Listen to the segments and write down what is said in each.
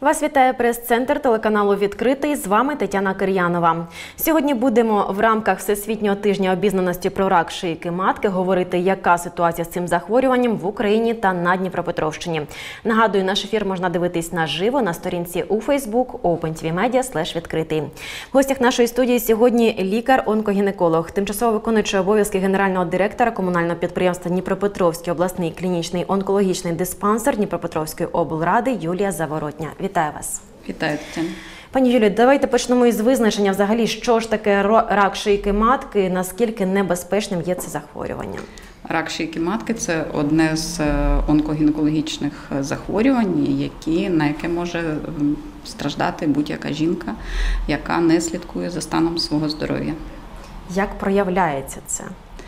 Вас вітає прес-центр телеканалу «Відкритий». З вами Тетяна Кир'янова. Сьогодні будемо в рамках Всесвітнього тижня обізнаності про рак шийки матки говорити, яка ситуація з цим захворюванням в Україні та на Дніпропетровщині. Нагадую, наш ефір можна дивитись наживо на сторінці у Facebook OpenTVMedia/відкритий. В гостях нашої студії сьогодні лікар-онкогінеколог, тимчасово виконуючий обов'язки генерального директора комунального підприємства Дніпропетровський обласний клінічний онкологічний диспансер Дніпропетровської облради Юлія Заворотня. Вітаю вас. Вітаю, Тетяна. Пані Юлію, давайте почнемо із визначення взагалі, що ж таке рак шийки матки, наскільки небезпечним є це захворювання. Рак шийки матки – це одне з онкогінекологічних захворювань, на яке може страждати будь-яка жінка, яка не слідкує за станом свого здоров'я. Як проявляється це?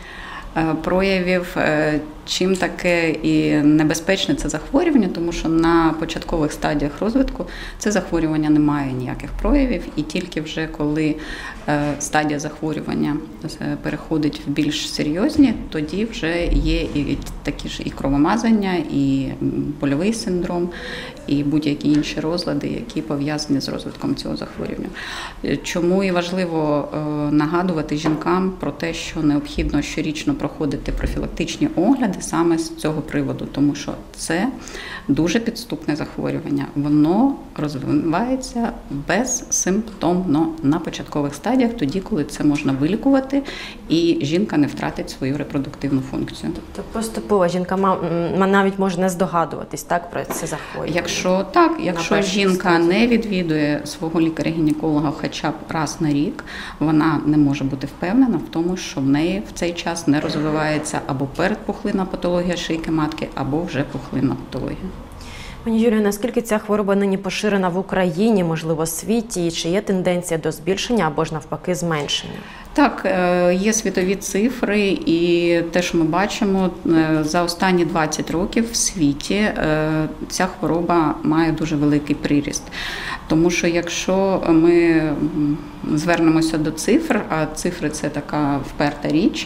Проявів, чим таке і небезпечне це захворювання, тому що на початкових стадіях розвитку це захворювання не має ніяких проявів, і тільки вже коли стадія захворювання переходить в більш серйозні, тоді вже є і такі ж і кровомазання, і больовий синдром, і будь-які інші розлади, які пов'язані з розвитком цього захворювання. Чому і важливо нагадувати жінкам про те, що необхідно щорічно проходити профілактичні огляди саме з цього приводу, тому що це дуже підступне захворювання. Воно розвивається безсимптомно на початкових стадіях, тоді, коли це можна вилікувати, і жінка не втратить свою репродуктивну функцію. Тобто поступово жінка навіть може не здогадуватись про це захворювання? Якщо жінка не відвідує свого лікаря-гінеколога хоча б раз на рік, вона не може бути впевнена в тому, що в неї в цей час не розвивається або передпухлинна патологія шийки матки, або вже пухлинна патологія. Пані Юлію, наскільки ця хвороба нині поширена в Україні, можливо, світі, і чи є тенденція до збільшення або ж навпаки зменшення? Так, є світові цифри, і те, що ми бачимо, за останні 20 років в світі ця хвороба має дуже великий приріст. Тому що якщо ми звернемося до цифр, а цифри – це така вперта річ,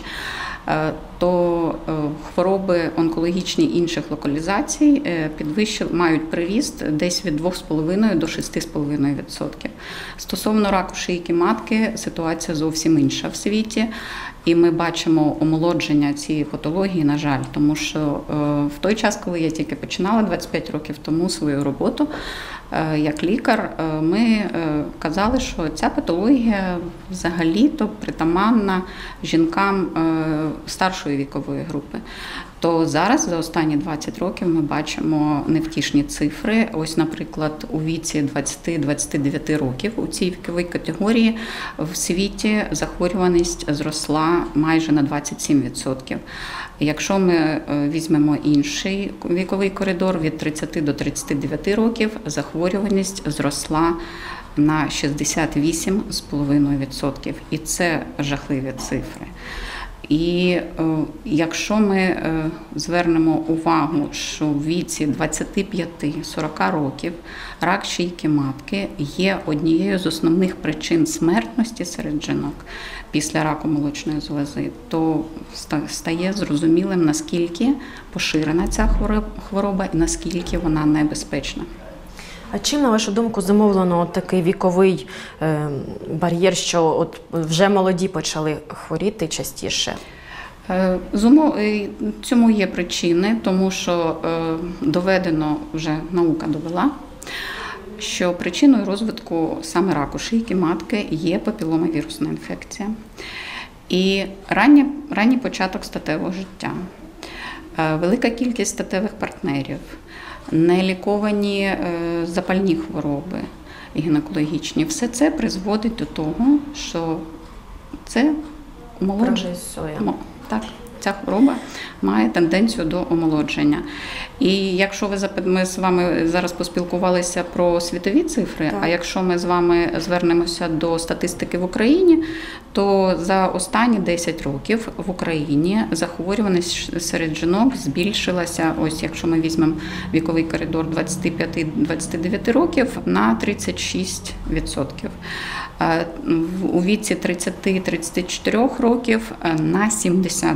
то хвороби онкологічні інших локалізацій мають приріст десь від 2,5 до 6,5%. Стосовно раку шийки матки ситуація зовсім інша в світі. І ми бачимо омолодження цієї патології, на жаль, тому що в той час, коли я тільки починала 25 років тому свою роботу як лікар, ми казали, що ця патологія взагалі-то притаманна жінкам старшої вікової групи. То зараз за останні 20 років ми бачимо невтішні цифри. Ось, наприклад, у віці 20-29 років у цій віковій категорії в світі захворюваність зросла майже на 27%. Якщо ми візьмемо інший віковий коридор від 30 до 39 років, захворюваність зросла на 68,5%. І це жахливі цифри. І якщо ми звернемо увагу, що в віці 25-40 років рак шийки матки є однією з основних причин смертності серед жінок після раку молочної залози, то стає зрозумілим, наскільки поширена ця хвороба і наскільки вона небезпечна. А чим, на вашу думку, зумовлено такий віковий бар'єр, що вже молоді почали хворіти частіше? Цьому є причини, тому що доведено, вже наука довела, що причиною розвитку саме раку шийки матки є папіломавірусна інфекція і ранній початок статевого життя, велика кількість статевих партнерів, неліковані запальні хвороби гінекологічні. Все це призводить до того, що це омолодження. Так, ця хвороба має тенденцію до омолодження. І якщо ми з вами зараз поспілкувалися про світові цифри, а якщо ми з вами звернемося до статистики в Україні, то за останні 10 років в Україні захворюваність серед жінок збільшилася, ось якщо ми візьмемо віковий коридор 25-29 років, на 36%. У віці 30-34 років на 72%.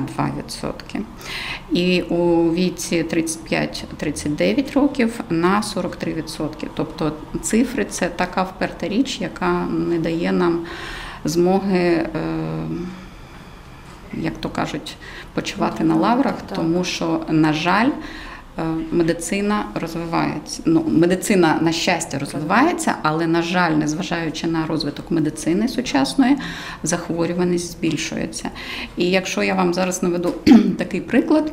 І у віці 35-39 років на 43%. Тобто цифри – це така вперта річ, яка не дає нам змоги, як то кажуть, почивати на лаврах, тому що, на жаль, медицина розвивається. Медицина, на щастя, розвивається, але, на жаль, незважаючи на розвиток медицини сучасної, захворюваність збільшується. І якщо я вам зараз наведу такий приклад,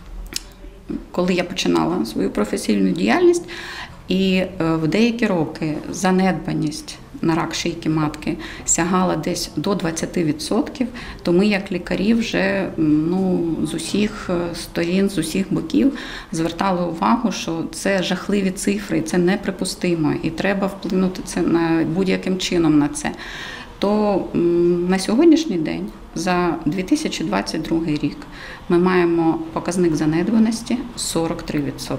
коли я починала свою професійну діяльність, і в деякі роки занедбаність на рак шийки матки сягала десь до 20%, то ми, як лікарі, вже з усіх сторін, з усіх боків звертали увагу, що це жахливі цифри, це неприпустимо, і треба вплинути це будь-яким чином на це. То на сьогоднішній день, за 2022 рік, ми маємо показник занедбаності 43%.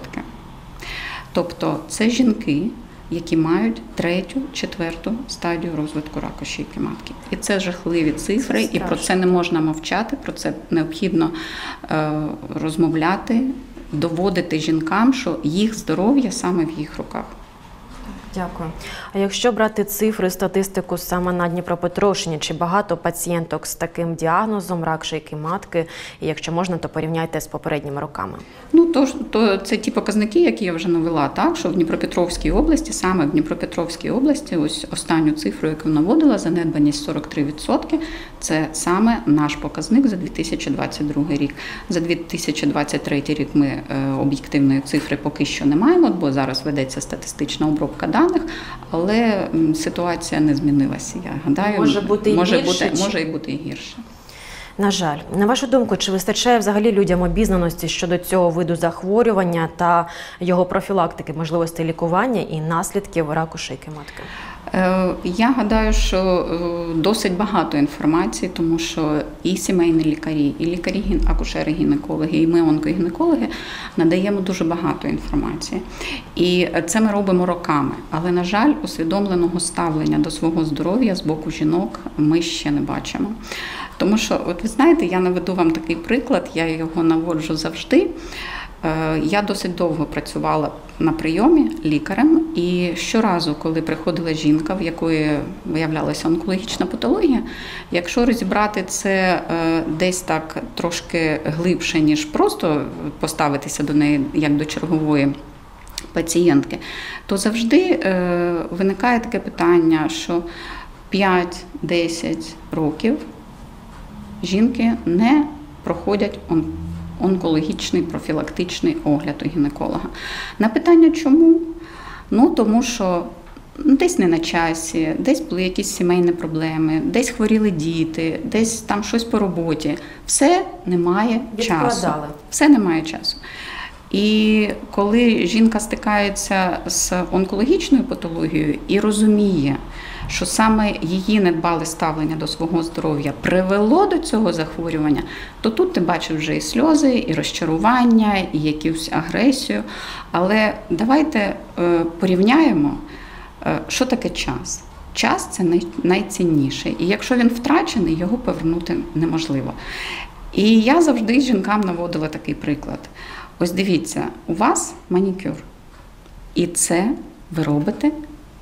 Тобто це жінки, які мають 3-4 стадію розвитку раку шийки матки. І це жахливі цифри, і про це не можна мовчати, про це необхідно розмовляти, доводити жінкам, що їх здоров'я саме в їх руках. Дякую. А якщо брати цифри, статистику саме на Дніпропетровщині, чи багато пацієнток з таким діагнозом рак шийки матки? І якщо можна, то порівняйте з попередніми роками. То це ті показники, які я вже навела, так, що в Дніпропетровській області, саме в Дніпропетровській області, ось останню цифру, яку наводила, занедбаність 43%, це саме наш показник за 2022 рік. За 2023 рік ми об'єктивної цифри поки що не маємо, бо зараз ведеться статистична обробка даних, але ситуація не змінилася. Я гадаю, може бути і гірше. На жаль. На вашу думку, чи вистачає взагалі людям обізнаності щодо цього виду захворювання та його профілактики, можливостей лікування і наслідків раку шийки матки? Я гадаю, що досить багато інформації, тому що і сімейні лікарі, і лікарі-акушери-гінекологи, і ми онкогінекологи надаємо дуже багато інформації. І це ми робимо роками. Але, на жаль, усвідомленого ставлення до свого здоров'я з боку жінок ми ще не бачимо. Тому що, от ви знаєте, я наведу вам такий приклад, я його наводжу завжди. Я досить довго працювала на прийомі лікарем, і щоразу, коли приходила жінка, в якої виявлялася онкологічна патологія, якщо розібрати це десь так трошки глибше, ніж просто поставитися до неї як до чергової пацієнтки, то завжди виникає таке питання, що 5-10 років жінки не проходять онкологічний профілактичний огляд у гінеколога. На питання чому? Тому що десь не на часі, десь були якісь сімейні проблеми, десь хворіли діти, десь там щось по роботі. Все немає часу. Все немає часу. І коли жінка стикається з онкологічною патологією і розуміє, що саме її недбале ставлення до свого здоров'я привело до цього захворювання, то тут ти бачиш вже і сльози, і розчарування, і якусь агресію. Але давайте порівняємо, що таке час. Час – це найцінніше. І якщо він втрачений, його повернути неможливо. І я завжди жінкам наводила такий приклад. Ось дивіться, у вас манікюр. І це ви робите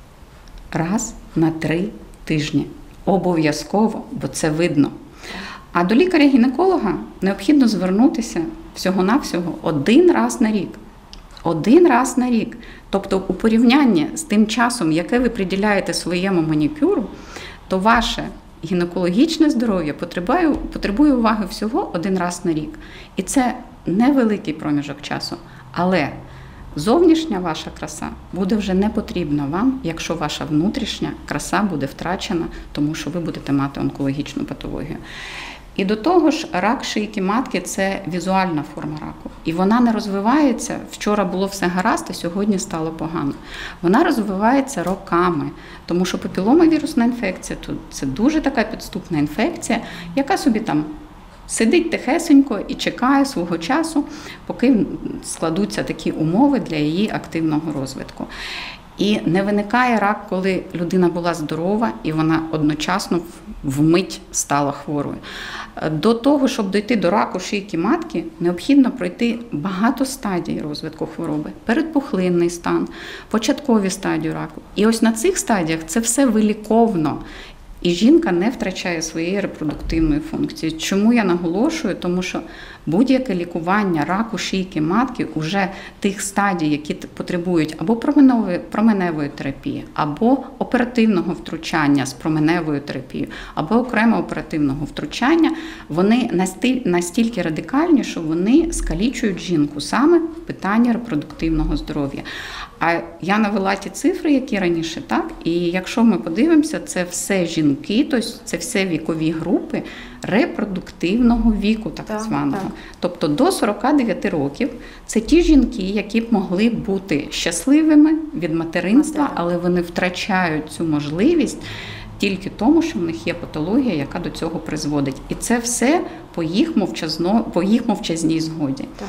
раз на 3 тижні. Обов'язково, бо це видно. А до лікаря-гінеколога необхідно звернутися всього-навсього 1 раз на рік. 1 раз на рік. Тобто у порівнянні з тим часом, яке ви приділяєте своєму манікюру, то ваше гінекологічне здоров'я потребує уваги всього 1 раз на рік. І це невеликий проміжок часу. Але зовнішня ваша краса буде вже не потрібна вам, якщо ваша внутрішня краса буде втрачена, тому що ви будете мати онкологічну патологію. І до того ж, рак шийки матки – це візуальна форма раку. І вона не розвивається, вчора було все гаразд, а сьогодні стало погано. Вона розвивається роками, тому що папіломавірусна інфекція – це дуже така підступна інфекція, яка собі там сидить тихесенько і чекає свого часу, поки складуться такі умови для її активного розвитку. І не виникає рак, коли людина була здорова і вона одночасно вмить стала хворою. До того, щоб дійти до раку шийки матки, необхідно пройти багато стадій розвитку хвороби. Передпухлинний стан, початкові стадії раку. І ось на цих стадіях це все виліковно. І жінка не втрачає своєї репродуктивної функції. Чому я наголошую? Тому що будь-яке лікування раку шийки матки уже тих стадій, які потребують або променевої терапії, або оперативного втручання з променевою терапією, або окремо оперативного втручання, вони настільки радикальні, що вони скалічують жінку саме в питанні репродуктивного здоров'я. А я навела ті цифри, які раніше, так? І якщо ми подивимося, це все жінки, тобто це все вікові групи репродуктивного віку, так званого. Так. Тобто до 49 років це ті жінки, які б могли бути щасливими від материнства, але вони втрачають цю можливість тільки тому, що в них є патологія, яка до цього призводить. І це все по їх мовчазній згоді. Так.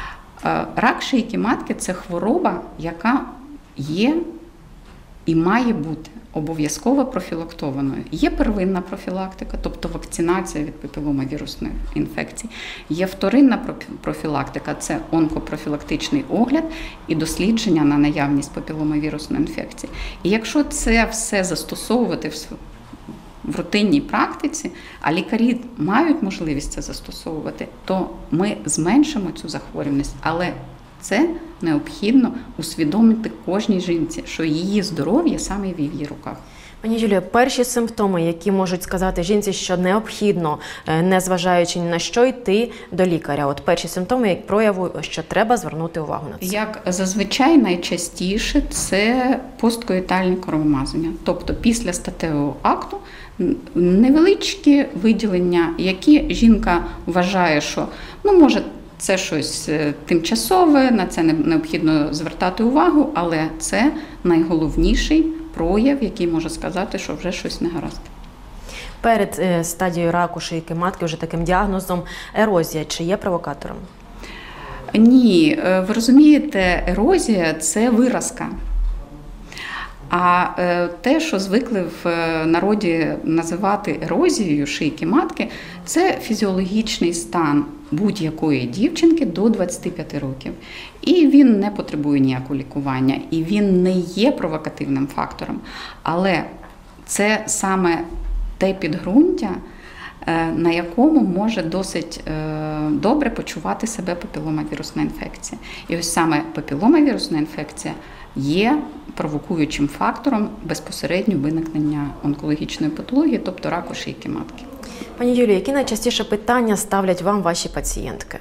Рак шийки матки – це хвороба, яка є і має бути обов'язково профілактованою. Є первинна профілактика, тобто вакцинація від папіломавірусної інфекції. Є вторинна профілактика – це онкопрофілактичний огляд і дослідження на наявність папіломавірусної інфекції. І якщо це все застосовувати в рутинній практиці, а лікарі мають можливість це застосовувати, то ми зменшимо цю захворюваність. Але це необхідно усвідомити кожній жінці, що її здоров'я саме в її руках. Пані Юлія, перші симптоми, які можуть сказати жінці, що необхідно, незважаючи ні на що, йти до лікаря. От перші симптоми, як прояву, що треба звернути увагу на це. Як зазвичай найчастіше це посткоїтальні кровомазання. Тобто після статевого акту невеличкі виділення, які жінка вважає, що може це щось тимчасове, на це необхідно звертати увагу, але це найголовніший прояв, який може сказати, що вже щось не гаразд. Перед стадією раку шийки матки, вже таким діагнозом, ерозія, чи є провокатором? Ні, ви розумієте, ерозія – це виразка. А те, що звикли в народі називати ерозією шийки матки, це фізіологічний стан будь-якої дівчинки до 25 років. І він не потребує ніякого лікування, і він не є провокативним фактором. Але це саме те підґрунтя, на якому може досить добре почувати себе папіломавірусна інфекція. І ось саме папіломавірусна інфекція є провокуючим фактором безпосередньо виникнення онкологічної патології, тобто раку шийки матки. Пані Юлія, які найчастіше питання ставлять вам ваші пацієнтки?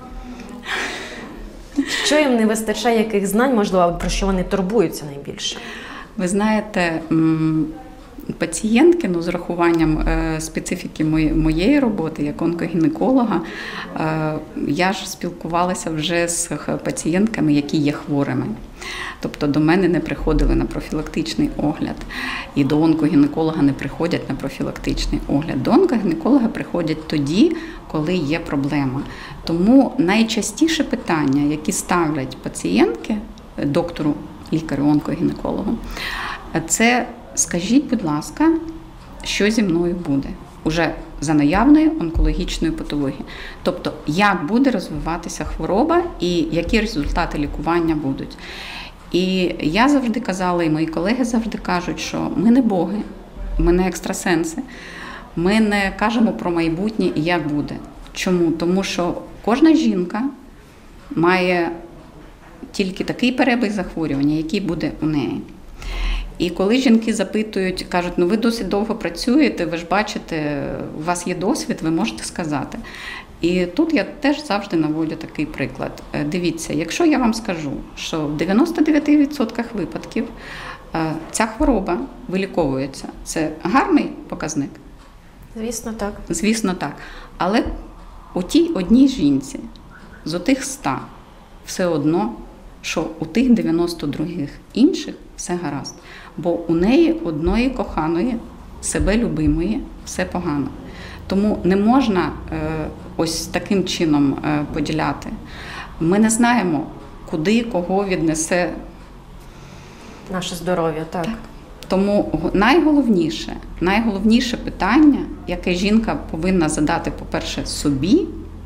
Що їм не вистачає, яких знань, можливо, про що вони турбуються найбільше? Ви знаєте, пацієнтки, з урахуванням специфіки моєї роботи як онкогінеколога, я ж спілкувалася вже з пацієнтками, які є хворими. Тобто до мене не приходили на профілактичний огляд, і до онкогінеколога не приходять на профілактичний огляд. До онкогінеколога приходять тоді, коли є проблема. Тому найчастіше питання, які ставлять пацієнтки доктору, лікарю-онкогінекологу, це: скажіть, будь ласка, що зі мною буде уже за наявної онкологічної патології. Тобто, як буде розвиватися хвороба і які результати лікування будуть. І я завжди казала, і мої колеги завжди кажуть, що ми не боги, ми не екстрасенси, ми не кажемо про майбутнє і як буде. Чому? Тому що кожна жінка має тільки такий перебіг захворювання, який буде у неї. І коли жінки запитують, кажуть, ви досить довго працюєте, ви ж бачите, у вас є досвід, ви можете сказати. І тут я теж завжди наводжу такий приклад. Дивіться, якщо я вам скажу, що в 99% випадків ця хвороба виліковується, це гарний показник? Звісно, так. Звісно, так. Але у тій одній жінці з отих 100 все одно, що у тих 92 інших все гаразд. Бо у неї одної коханої, себе любимої, все погано. Тому не можна ось таким чином поділяти. Ми не знаємо, куди кого віднесе Наше здоров'я, так. Тому найголовніше питання, яке жінка повинна задати, по-перше, собі,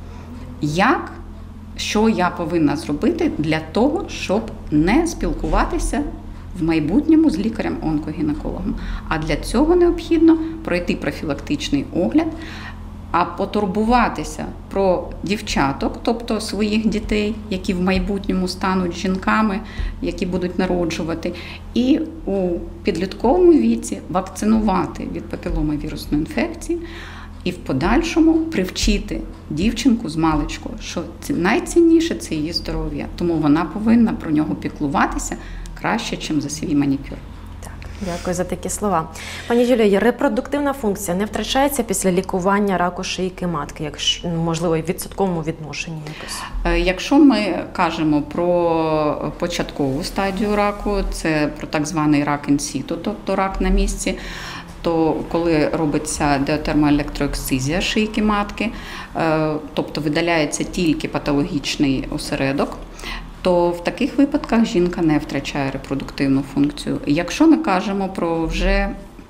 що я повинна зробити для того, щоб не спілкуватися в майбутньому з лікарем-онкогінекологом. А для цього необхідно пройти профілактичний огляд, а потурбуватися про дівчаток, тобто своїх дітей, які в майбутньому стануть жінками, які будуть народжувати, і у підлітковому віці вакцинувати від папіломавірусної інфекції, і в подальшому привчити дівчинку з маличку, що найцінніше – це її здоров'я, тому вона повинна про нього піклуватися краще, ніж за свій манікюр. Дякую за такі слова. Пані Юлія, репродуктивна функція не втрачається після лікування раку шийки матки, якщо, можливо, в відсотковому відношенні якось? Якщо ми кажемо про початкову стадію раку, це про так званий рак інсіту, тобто рак на місці, то коли робиться деотермоелектроексцизія шийки матки, тобто видаляється тільки патологічний осередок, то в таких випадках жінка не втрачає репродуктивну функцію. Якщо ми кажемо про вже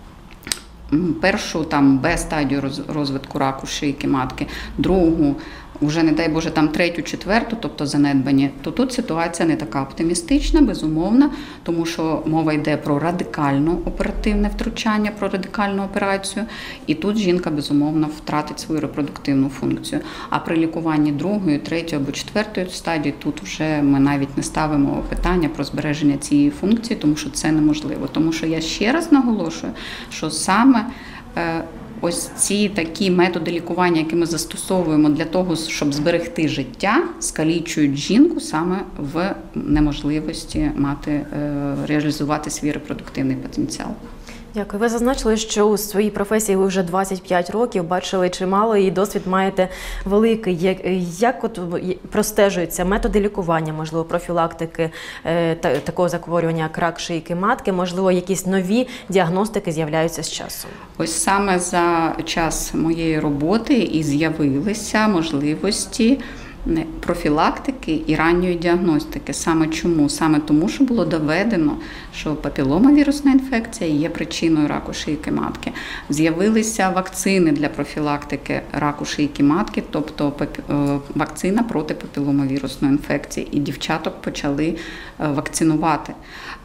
першу Б-стадію розвитку раку шийки матки, другу, вже, не дай Боже, третю, четверту, тобто занедбані, то тут ситуація не така оптимістична, безумовно, тому що мова йде про радикальне оперативне втручання, про радикальну операцію, і тут жінка, безумовно, втратить свою репродуктивну функцію. А при лікуванні другої, третьої або четвертої стадії тут вже ми навіть не ставимо питання про збереження цієї функції, тому що це неможливо. Тому що я ще раз наголошую, що саме ось ці такі методи лікування, які ми застосовуємо для того, щоб зберегти життя, скалічують жінку саме в неможливості реалізувати свій репродуктивний потенціал. Дякую. Ви зазначили, що у своїй професії ви вже 25 років, бачили чимало і досвід маєте великий. Як простежуються методи лікування, можливо, профілактики такого захворювання, як рак шийки матки, можливо, якісь нові діагностики з'являються з часом? Ось саме за час моєї роботи і з'явилися можливості профілактики і ранньої діагностики. Саме чому? Саме тому, що було доведено, що папіломавірусна інфекція є причиною раку шийки матки. З'явилися вакцини для профілактики раку шийки матки, тобто вакцина проти папіломавірусної інфекції, і дівчаток почали вакцинувати.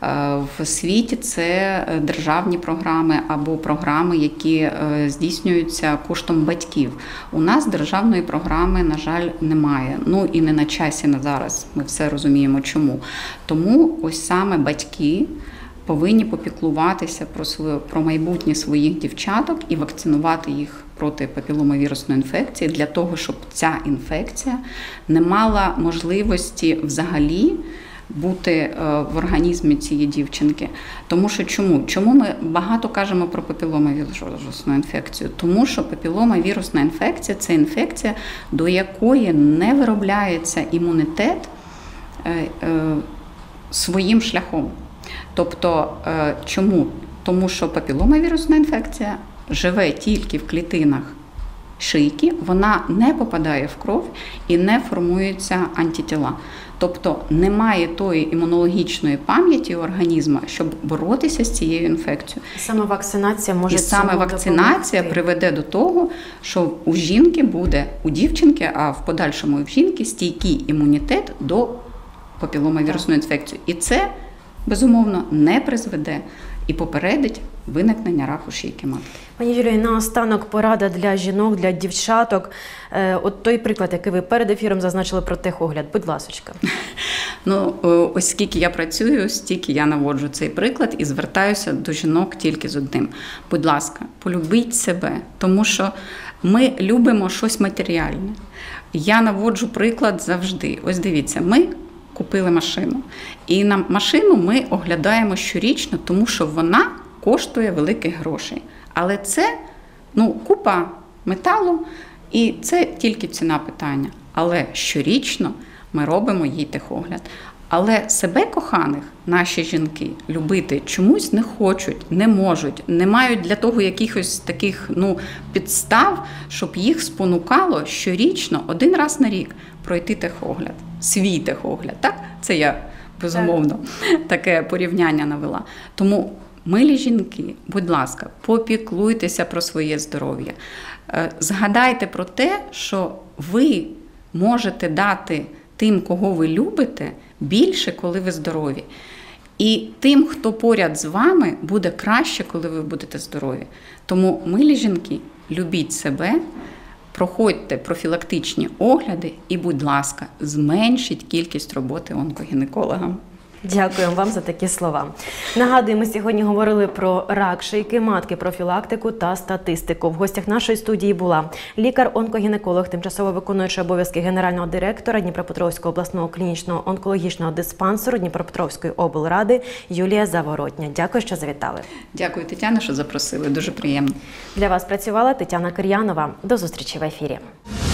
В світі це державні програми або програми, які здійснюються коштом батьків. У нас державної програми, на жаль, немає. Ну і не на часі на зараз, ми все розуміємо чому. Тому ось саме батьки повинні попіклуватися про майбутнє своїх дівчаток і вакцинувати їх проти папіломавірусної інфекції для того, щоб ця інфекція не мала можливості взагалі бути в організмі цієї дівчинки. Тому що чому? Чому ми багато кажемо про папіломавірусну інфекцію? Тому що папіломавірусна інфекція – це інфекція, до якої не виробляється імунітет своїм шляхом. Тобто, чому? Тому що папіломавірусна інфекція живе тільки в клітинах шийки, вона не попадає в кров і не формуються антитіла. Тобто немає тої імунологічної пам'яті у організму, щоб боротися з цією інфекцією. Саме вакцинація може І саме вакцинація приведе до того, що у жінки буде, у дівчинки, а в подальшому і в жінки, стійкий імунітет до папіломавірусної інфекції. І це, безумовно, не призведе і попередить виникнення раку шийки матки. Пані Юлію, наостанок порада для жінок, для дівчаток. От той приклад, який ви перед ефіром зазначили про техогляд. Будь ласочка. Ну, ось скільки я працюю, стільки я наводжу цей приклад і звертаюся до жінок тільки з одним. Будь ласка, полюбіть себе, тому що ми любимо щось матеріальне. Я наводжу приклад завжди. Ось дивіться, ми купили машину. І на машину ми оглядаємо щорічно, тому що вона коштує великих грошей. Але це купа металу, і це тільки ціна питання. Але щорічно ми робимо їй техогляд. Але себе коханих наші жінки любити чомусь не хочуть, не можуть, не мають для того якихось таких підстав, щоб їх спонукало щорічно, один раз на рік пройти техогляд, свій техогляд. Так? Це я безумовно, таке порівняння навела. Тому, милі жінки, будь ласка, попіклуйтеся про своє здоров'я. Згадайте про те, що ви можете дати тим, кого ви любите, більше, коли ви здорові. І тим, хто поряд з вами, буде краще, коли ви будете здорові. Тому, милі жінки, любіть себе, проходьте профілактичні огляди і, будь ласка, зменшіть кількість роботи онкогінекологам. Дякуємо вам за такі слова. Нагадую, ми сьогодні говорили про рак шийки матки, профілактику та статистику. В гостях нашої студії була лікар-онкогінеколог, тимчасово виконуючий обов'язки генерального директора Дніпропетровського обласного клінічного онкологічного диспансеру Дніпропетровської облради Юлія Заворотня. Дякую, що завітали. Дякую, Тетяно, що запросили. Дуже приємно. Для вас працювала Тетяна Кир'янова. До зустрічі в ефірі.